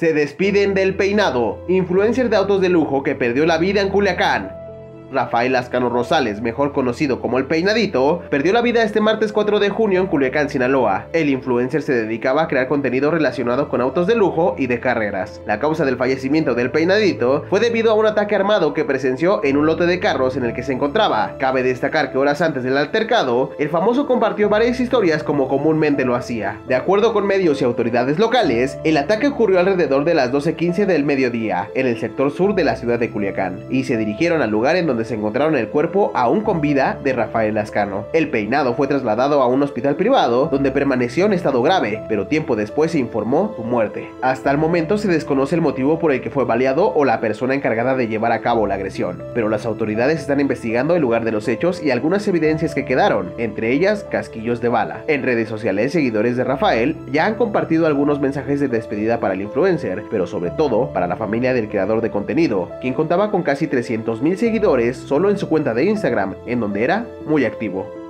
Se despiden del peinado. Influencer de autos de lujo que perdió la vida en Culiacán. Rafael Lascano Rosales, mejor conocido como El Peinadito, perdió la vida este martes 4 de junio en Culiacán, Sinaloa. El influencer se dedicaba a crear contenido relacionado con autos de lujo y de carreras. La causa del fallecimiento del Peinadito fue debido a un ataque armado que presenció en un lote de carros en el que se encontraba. Cabe destacar que horas antes del altercado, el famoso compartió varias historias como comúnmente lo hacía. De acuerdo con medios y autoridades locales, el ataque ocurrió alrededor de las 12:15 del mediodía, en el sector sur de la ciudad de Culiacán, y se dirigieron al lugar en donde se encontraron el cuerpo aún con vida de Rafael Lascano. El Peinado fue trasladado a un hospital privado donde permaneció en estado grave, pero tiempo después se informó su muerte. Hasta el momento se desconoce el motivo por el que fue baleado o la persona encargada de llevar a cabo la agresión, pero las autoridades están investigando el lugar de los hechos y algunas evidencias que quedaron, entre ellas casquillos de bala. En redes sociales, seguidores de Rafael ya han compartido algunos mensajes de despedida para el influencer, pero sobre todo para la familia del creador de contenido, quien contaba con casi 300,000 seguidores solo en su cuenta de Instagram, en donde era muy activo.